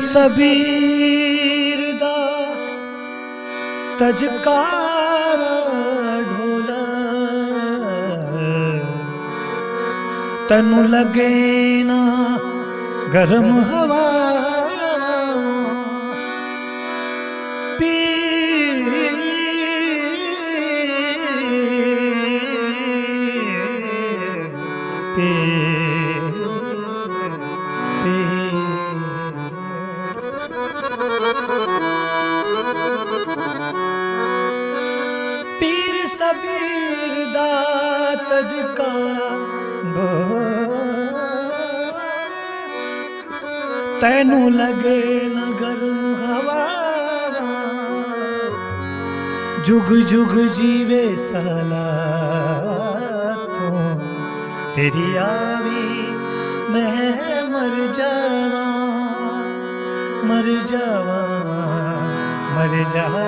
सबीर दा तजकारा ढोला तनु लगे ना गरम हवा पीर सबीर दा तजकारा तैनू लगे न गरम हवा जुग जुग जीवे साला तू तेरी आवी मैं मर जावा मर जावा मर जावा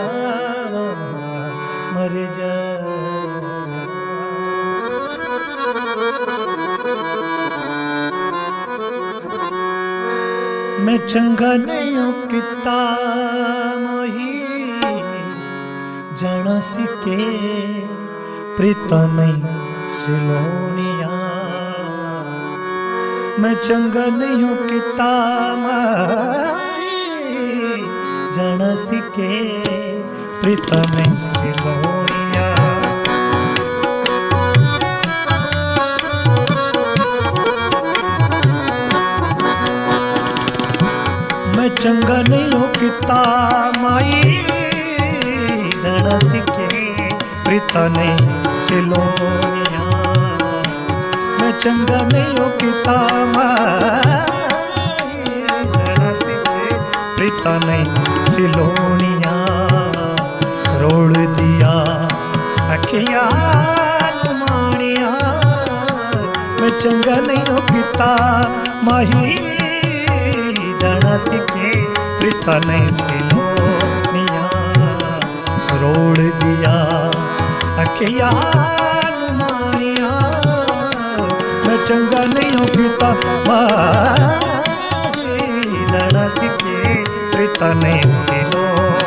मर जावा। मैं चंगा नहीं किता मोही जाना सिके प्रीता नहीं सिलोनिया मैं चंगा नहीं किता जाना सिके प्रीता नहीं सिलोनिया। मैं चंगा नहीं किता माई जाना सिके प्रीता नहीं सिलोनिया मैं चंगा नहीं किता माई जाना सिके प्रीता नहीं सिलोनिया रोड़ दिया अखियां मानिया मैं चंगा नहीं किता माही जाना सिके प्रीता नहीं सिलोनिया रोड़ दिया अखियां मानिया मैं चंगा नहीं किता जाना सिके प्रीता नहीं सिलोनिया।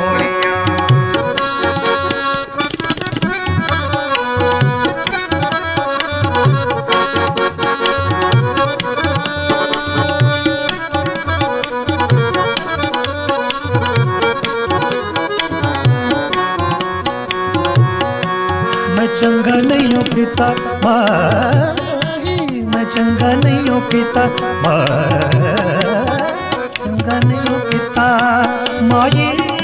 मैं चंगा नहीं किता मैं चंगा नहीं किता चंगा नहीं किता माई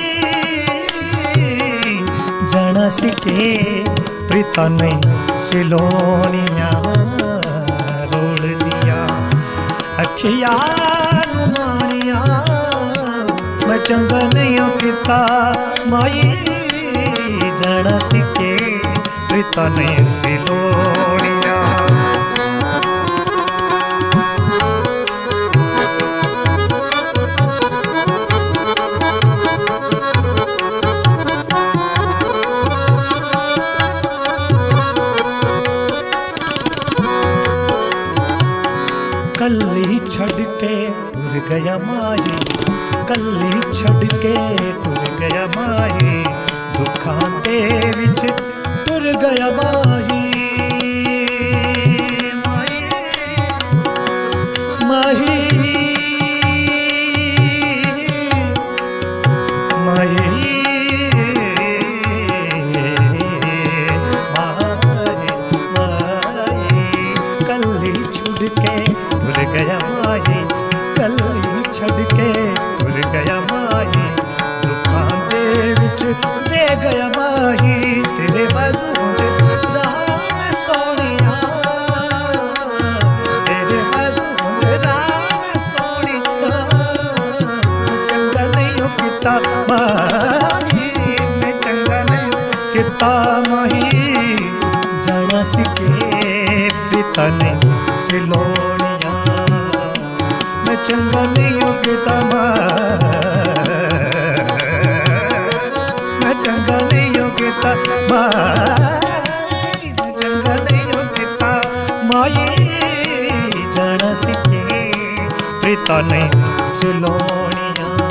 जाना सिके प्रीता नहीं सिलोनिया रोड़ दिया अखियां मानिया मैं चंगा नहीं किता माई जाना सिके प्रीता नहीं सिलोनिया। कल्ली छड़ के टुर गया माही कल्ली छड़ के टुर गया माही दुखां दे विच टुर गया माही माही माही कल्ली छुड़ के टुर गया माही कल्ली छड़ के टुर गया माही दुखां दे विच दे गया माही तेरे बाजू मुझे राम सोनिया तेरे बाजू मुझे राम सोनिया मैं चंगा नहीं किता माही मैं चंगा नहीं किता माही जाना सिके प्रीता नहीं सिलोनिया मैं चंगा नहीं किता मैं चंगा नहीं किता मैं चंगा नहीं किता माई जाना सिके प्रीता नहीं सिलोनिया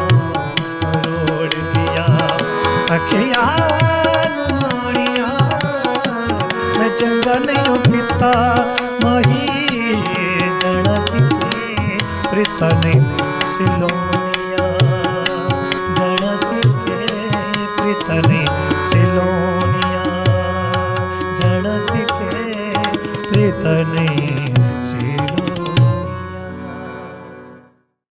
ख्याल माणिया मैं चंगा नहीं किता माही जड़ा सिखे प्रीता ने सिलोनिया जड़ा सिखे प्रीता ने सिलोनिया जड़ा सिखे प्रीता ने